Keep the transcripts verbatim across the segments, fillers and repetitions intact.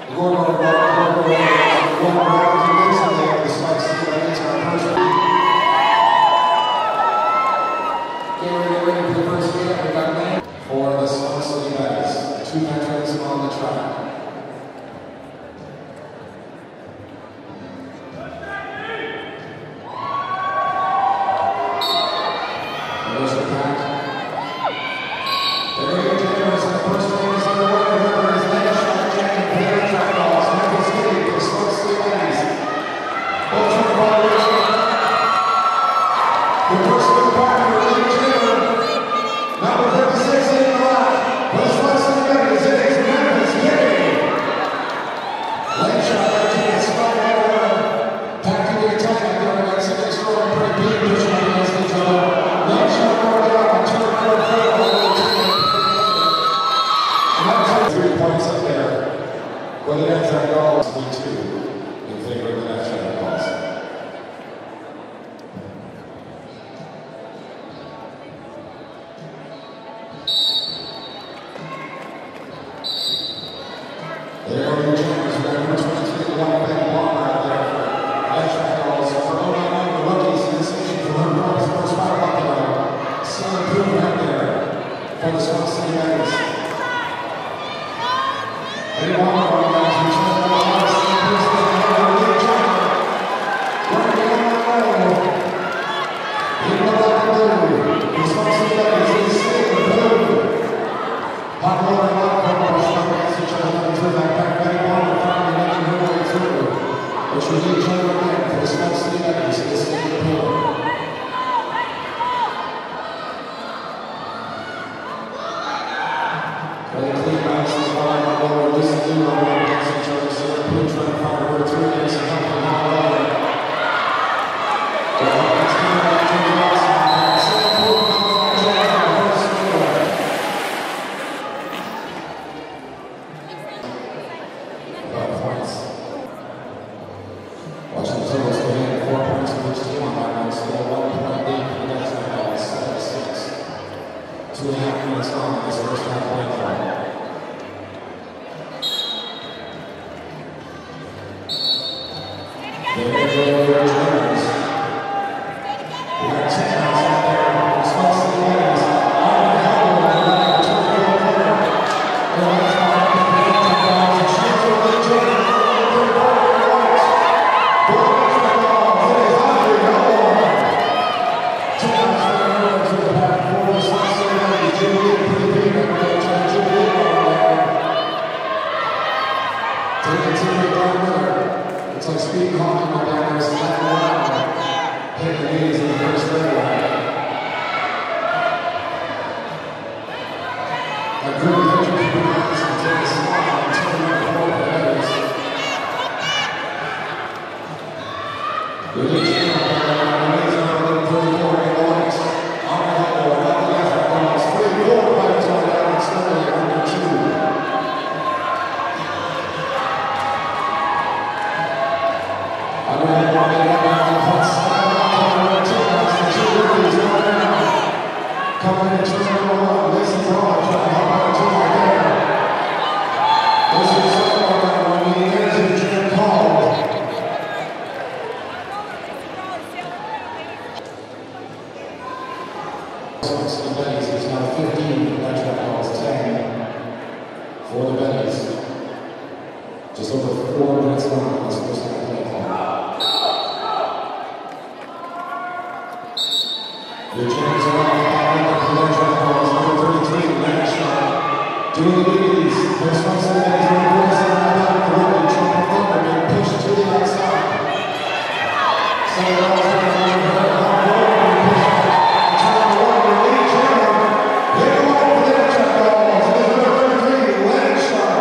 For the Swan City Betties, two veterans on the track. There's the pack. They're going to be generous in the first race of the way. Remember, his next shot, Jack and Perry track balls. Memphis City, the Swan City Betties. Both track ball racing. The first of the pack, the lead general. Number thirty-six in the lap. For the Swan City Betties, it is Memphis City. Lane shot, right to the spot over. Pack to the attack. They're going to sit next door and pretty big push against each other. Lane shot over the off and turn four four. Three points up there. Well, the next track balls be two in favor of the next track balls. There are your champions. We're going to twenty-three to one big bomber out there for next track balls. For oh nine, the rookies in this station for her runs. First spot up there. Silly Pooh out there for the Swan City Betties. They want to run guys who turn the ball, same person that they have a lead champion. Running down the road. In the black and blue. The Swan City Betties in the state of blue. Hot roller and hot cover are stuck against each other running through that back. Betty Bonner finally making her way through. But she leads her again for the Swan City Betties in the state of blue. Very clean bounce is fine. Listen to them all against each other, so they're trying to find a way through this and help them out over. Well, that's coming back to the outside. Second pool comes from Jack on the first field. About points. Watching the totals go in, four points for each team on that one, still one point eight for the next one, seven six. Two and a half minutes on in this first half point five. There we go, there's winners. We got ten guys out there. The Swan City Betties. On the elbow, and then they turn the field corner. Their legs are up in the eighteen balls, and she's over the jump. Third quarter, they're white. Four extra balls. It is Andre Elbow. Ten guys running over to the back for the Swan City Betties. Jimmy Lee, pretty big. I'm going to try to Jimmy Lee over there. Take it to the down there. It's like speed hockey, my dad was left around, hit the knees in the first fairway. A good pitcher keeping eyes and take a slide and turn it for the Betties. Good pitch out there, and the leads are eleven thirty-four in the lights. On the elbow, on the left, balls three, four, Betties are down slowly at number two. I'm going to walk it up on the putt side. Coming in two guys, the two rookies going down. Coming in turn number one, Lacey Braun trying to help out two right there. This is the second one when we enter Jim called. Swan City Betties is now fifteen, that track balls ten for the Betties. Just over four minutes long on this first half play clock. The champions are off the left track balls, number thirty-three, Lane Shot. Doing the biggies. There's Swan City Betties running forty-seven on the back. The rookie, Trump Thunder, being pushed to the outside. Seven balls for the line of her. Hot roller being pushed back. Turn on the one, the lead champion. Hit the one for the left track balls. It is number thirty-three, Lane Shot.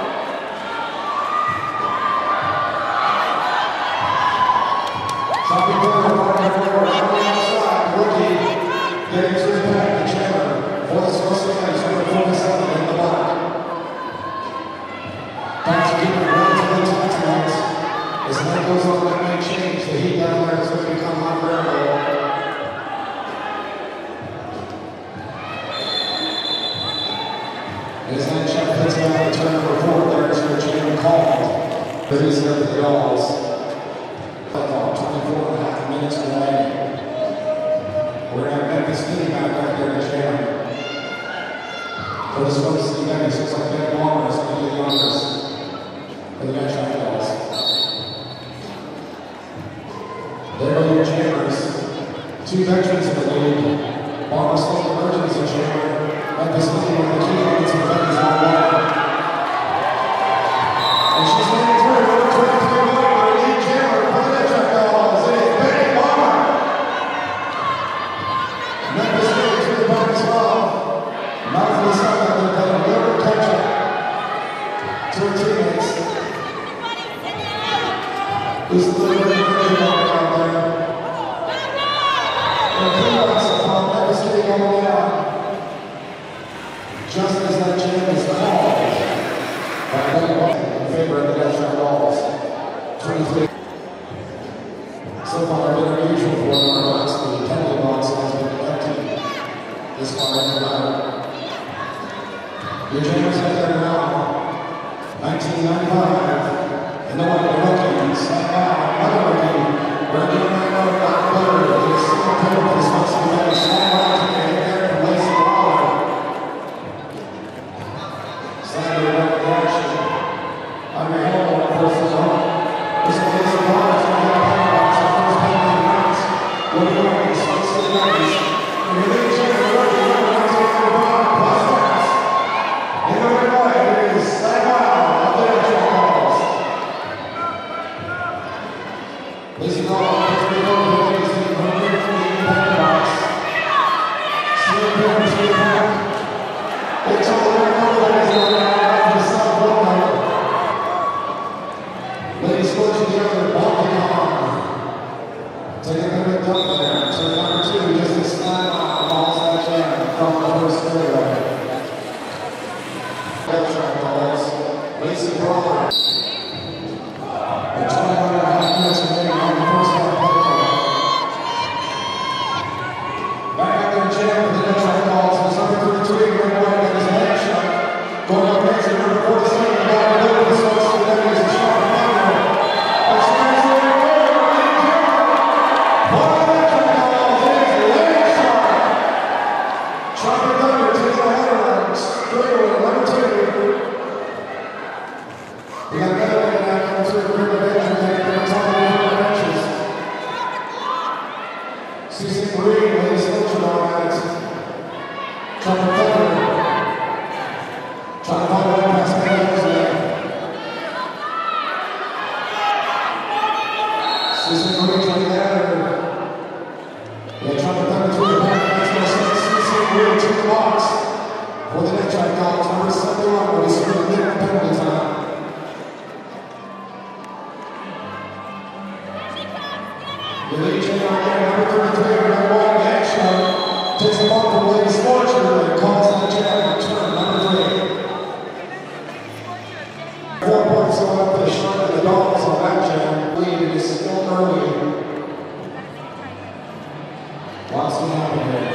Choppy corner, partner forward, on the outside, rookie, getting to the back, the Chandler, for the Swan City Betties, number forty-seven in the back. Back to keep it right to the top tonight. As the night goes on, that may change. The heat down there is going to become unbearable. As that check hits down the turn for four, there's your Jim Call. Betties here for the Dolls. twenty-four and a half minutes remaining. We're going to have Memphis Kitty back right there in the jam. For this one, Steve Betties looks like Ben Warner is going to do the honors for the Metro Dolls. There are your jammers. Two veterans in the league. Barber State Emergence and jammer. Memphis Kitty with the key against the Betties on water. And she's getting through number twenty-three, our lead jammer for the Metro Dolls. It is Betty Barber. Memphis Kitty through the back as well. Not for the side out there, but a little catch up to her teammates. Who's a little bit of a out there. And the chaos upon Memphis Kitty going down. Just as that jam is called by Betty Barber in favor of the Metro Dolls. twenty-three. So far, a bit unusual for one of our box. The penalty box has been empty this far in the round. Your jammers head there now. nineteen ninety-five. And the one of the rookies. And now, another rookie. We're getting right now to Black Bird. It is single pair for this month's event. Slide right to the head there from Lacey Waller. Slide right to the action. On your helmet on the first zone. This is Lacey Waller. It's going to get a power box. The first penalty rounds. What are you doing? It's Lacey Waller. And your lead jammer, rookie, number nineteen ninety-five. Plus points. In the red light, it is Slide Wild of the Metro Dolls. Lacey Waller, three over the Betties, taking her lead from the penalty box. Still there to the back. It's all the way over the Betties on the south row. Ladies forge together, walking on. Taking a bit dump there. So number two, just a slide on, balls that jam from the first fairway. Metro Dolls, Lacey Waller. And twenty-one and a half minutes remaining on the first half play clock. Back out there jam for the Metro Dolls. It's number thirty-three, right away, that is head shot. Going up next to number forty-seven, the ball below the source of the Betties is shot from under. That's nice right there, right there. For the Metro Dolls, it is leg shot. Chopper Thunder takes the header, straightaway, number two. We got another one now coming through the river bench. We're taking the top of the river benches. Susan Green with his coach on it. Chopper Thunder. Trying to find a way past the headers there. Susan Green trying to get out of here. Yeah, Chopper Thunder through the back. That's going to send Susan Green to the box for the Metro Dolls. Number seventy-one will be serving the penalty time. The lead jammer again, number thirty-three, right wide, the action. Takes the ball from Lady Scorcher and calls the jam on turn number three. Four points going up for the shot of the Dolls on that jam. Lead, it is still early. Lots to happen here.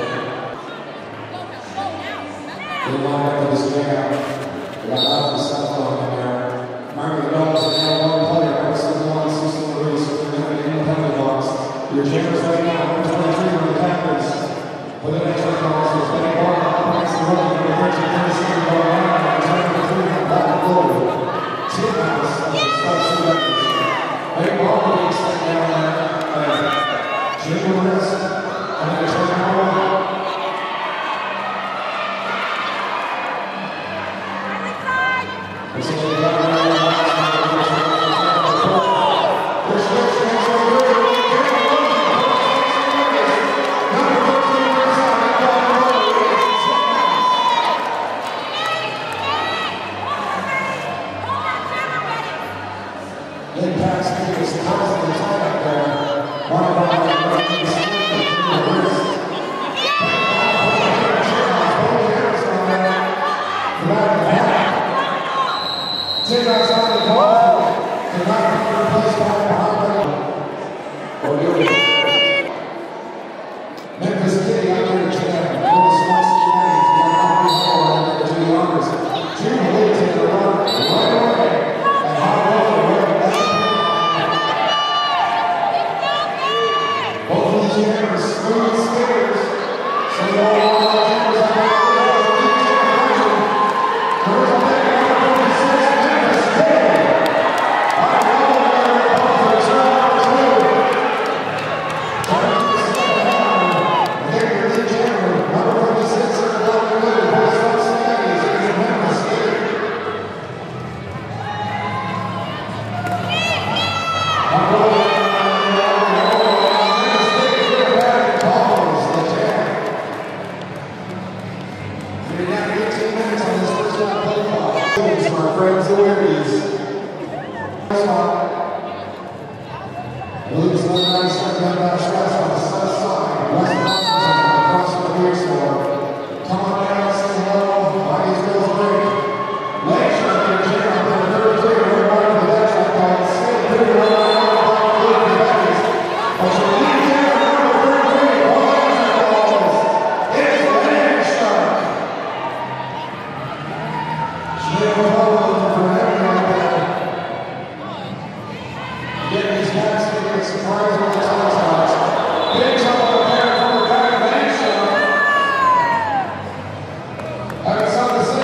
They line up for this jam. We got out of the south line in there. Remember, the Dolls are now one player. Number seventy-one, Susan Marie, so they're going to be in the penalty box. Your jammers right now, number twenty-three for the Packers. For the Metro Dolls, is Betty Barber, operates the rookie, number thirteen, thirty-seven, going down, and number three, back and forward. Team house of the South Sea Records. Betty Barber being sent down there. Jim Wrist, and then Trey Howard. It's a little down there. There's no chance of it. Then pass to the stars of the time up there. One of our teams in the wrist. Both hands on there. Right back. Take outside the ball. And not be replaced by behind the or do it. Memphis Kitty out there to jam. For the Swanson Jennings. We have not been able to do the honors. Jim Lee taking a run right away. And how well the Betties. Lose the nice second back stress on the south side. West Boston across the rear store. Come on down, say hello. Betties goes break. Leg shot here, check out the thirty-three. We're going to the next one called Skate Pretty Right Now. Good for Betties. But you leave there, number thirty-three. All answer calls. It's leg shot. She'll follow them for every like that. Getting these guys to get surprised with the top shots. Big trouble there from the back of the leg shot. Having something to say.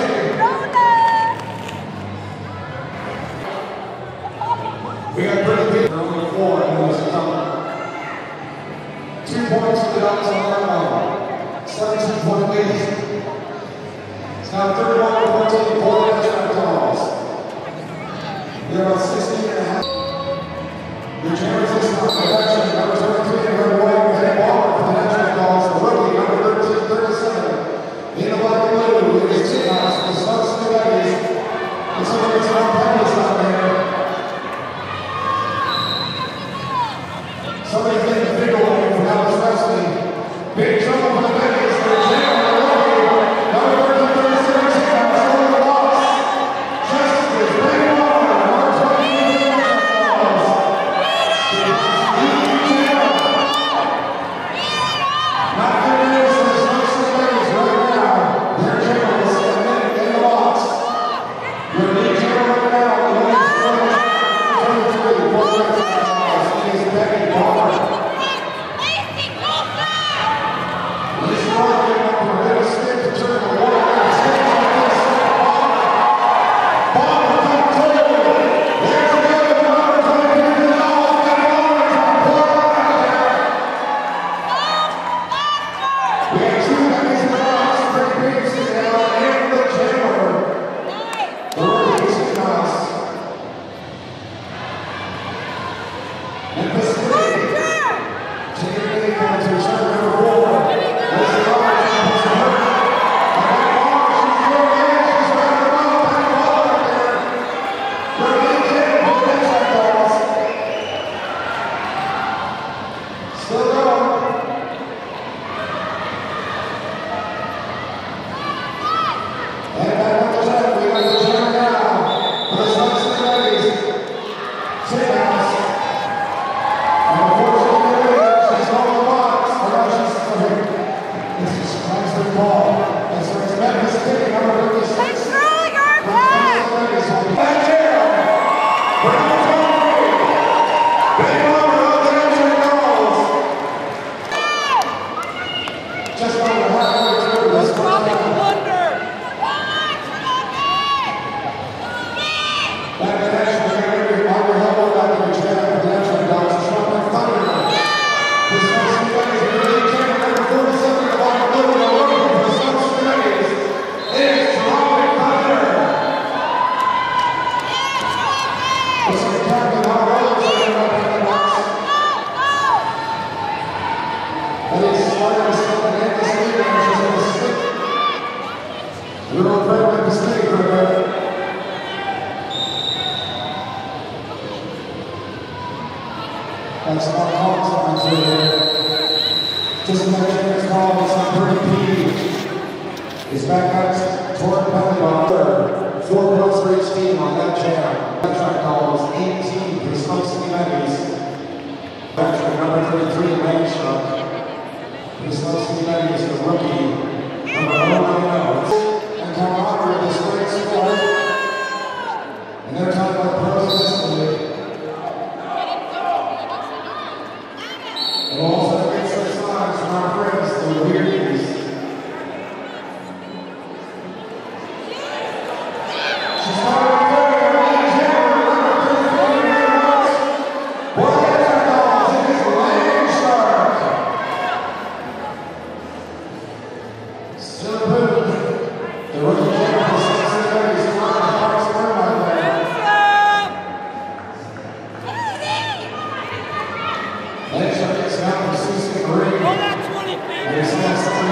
We got pretty big on the floor and it was coming. Two points for the Ducks on that one. seventeen point lead. It's now thirty-one to fourteen, four touchdown calls. We're about sixteen and a half. Your chance is not protection. Number twenty-three, number one, Betty Walker for the touchdown calls. The rookie, number thirteen, thirty-seven. In the black and blue, with his team house, the Suns and the Betties. It's like it's not Betties out there. Somebody take the big away from Alice Wesley. Big trouble for the Betties. They're jamming the rookie. Number thirteen, thirty-six. Now it's over the box. Justice, Betty Walker. Number twenty-three, calls. Not good news for the Suns and the Betties right now. Their generals in the box. Your lead general right now. The one is twenty-three. Four touchdowns. He is Betty Walker. That's our call signs right there. Just to let you guys know, it's not pretty P. It's back out toward the penalty box. Four points for each team on that jam. That track call was eighteen for the Smoke City Betties. Actually, number thirty-three, Langstroth. For the Smoke City Betties, the rookie, number one ninety. And camaraderie of this great sport. And they're talking about pros destiny. And also get some signs from our friends, the Weirdies. She's not right there, lead jammer, number thirty-four, Boy, that's our calls, it is Langstroth. Still good. The rookie jammer for Cincinnati is trying to park some room out there. Langstroth gets down for C C Green. And it's next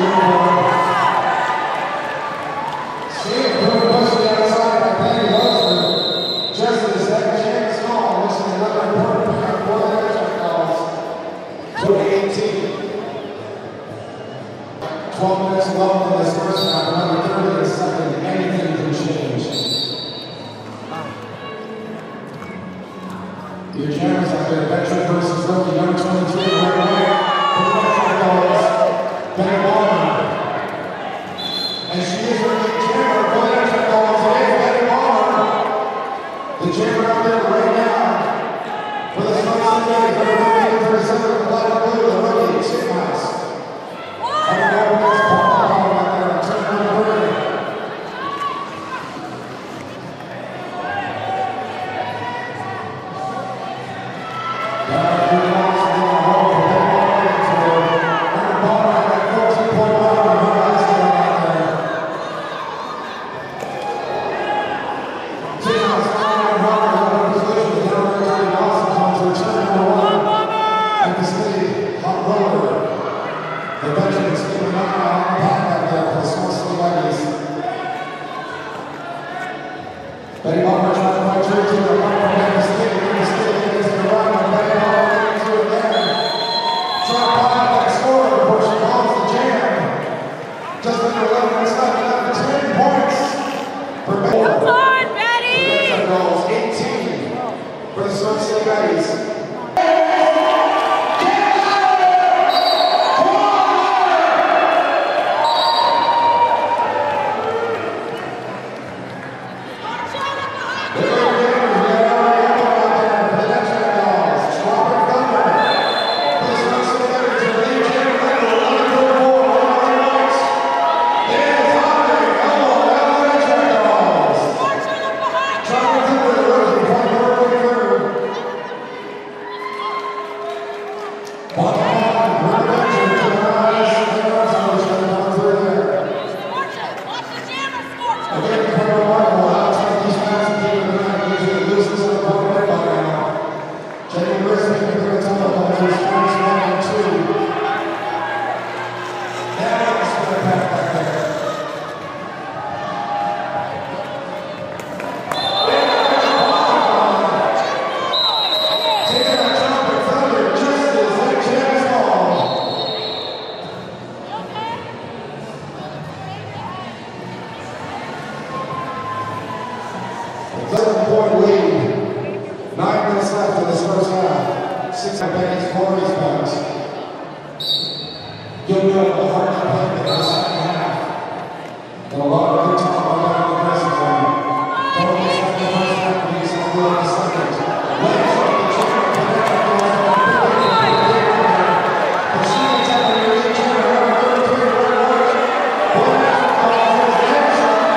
Your jammers out there, veteran versus rookie, number twenty-three, right away. For the veteran goes, Betty Palmer. And she is her lead jammer. For the veteran goes, it is Betty Palmer. The jammer out there right now. For the Smoke City Betties, number thirty-eight, for December, the black and blue, the rookie, Chip Mouse. And the goal is Palmer out there, turn number thirty. Betty Palmer trying to fight through to the right from Betty Stick, Betty Stick is in the run, and Betty Palmer getting to it again. Trying to find out that score before she calls the jam. Just under eleven minutes left, eleven to ten points for Betty. Come on, Betty! The goals, eighteen for the Smoke City Betties. seven-point lead. Nine minutes left in this first half. Six Betties, four rebounds. You'll know the hard play in the second half. And a lot of good talk about that in the dressing room. Don't miss that in the first half, but he's going to go in the second. Legs up the chair, the veteran goes on the big one. But she can tell her your lead chair, number thirty-three, right away. Boy, that's what calls his legs.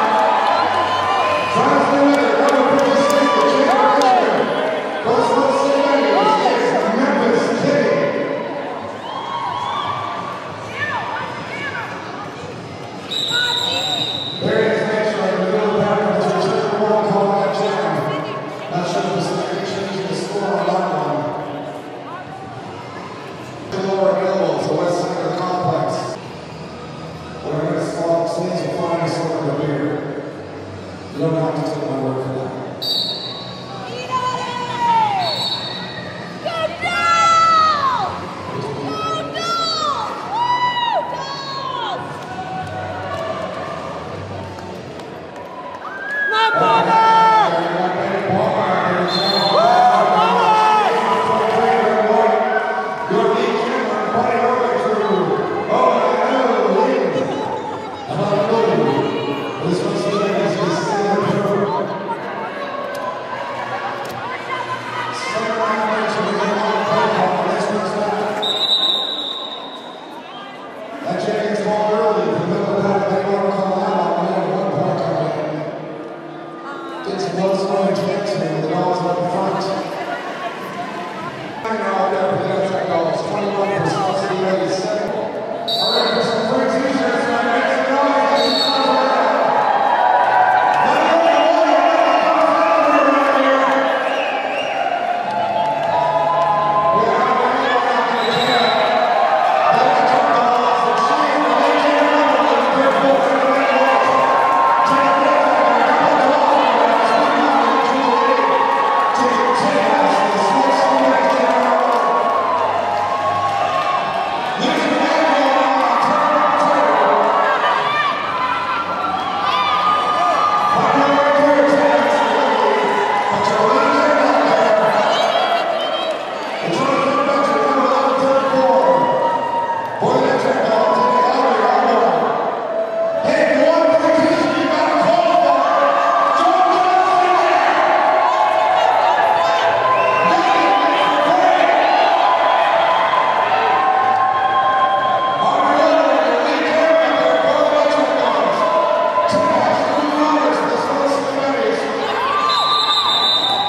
Tries to win it, number fifty-six, the championship. Goes for the City Betties, it's Memphis Kitty.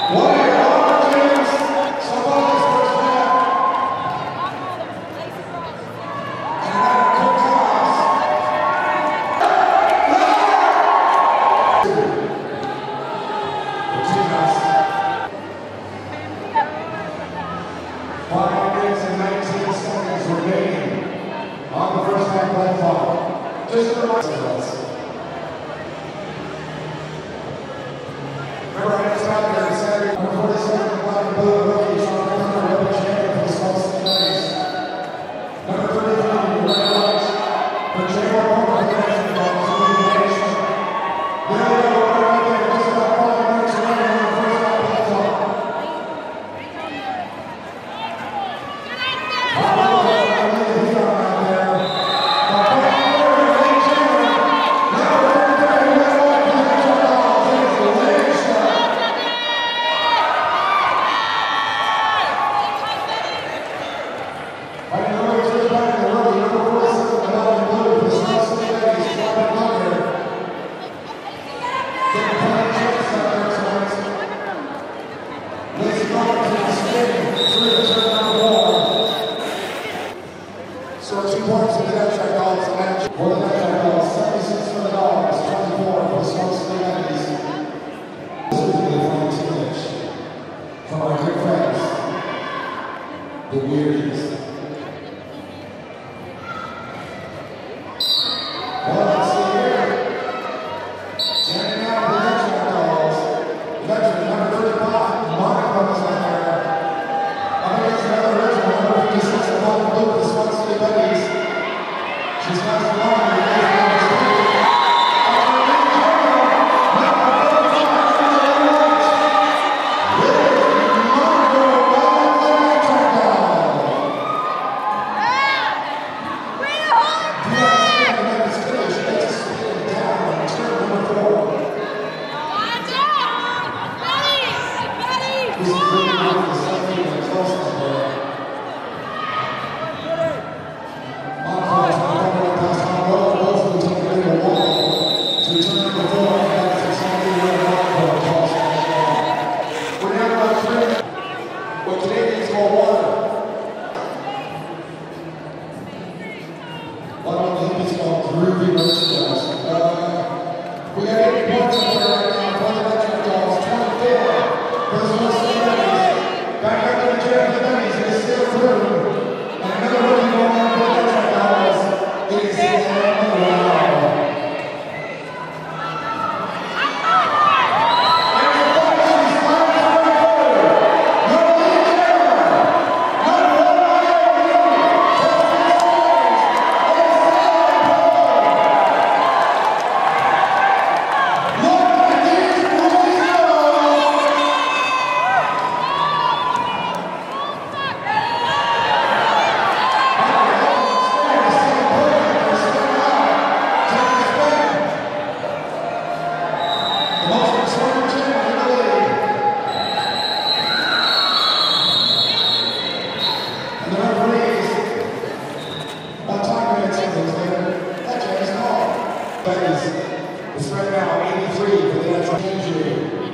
Betties is right now eighty-three for the natural injury.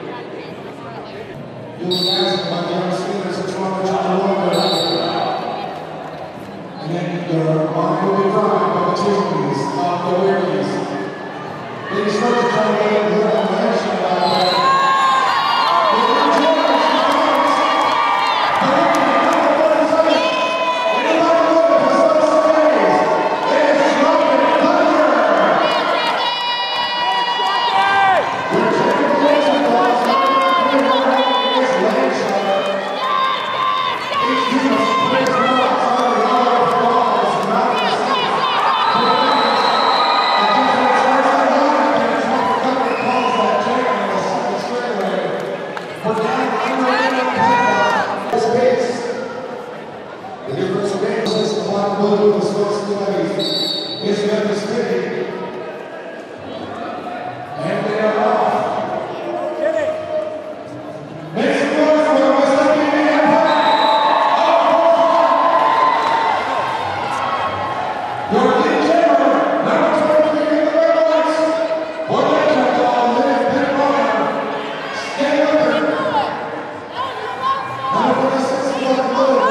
You'll be asked by the young students of Toronto, Toronto, and then your mind will be fried by the teams of the Weirdies. Ladies first, trying to get a good on the action out there. Number forty-six, Clark Lewis.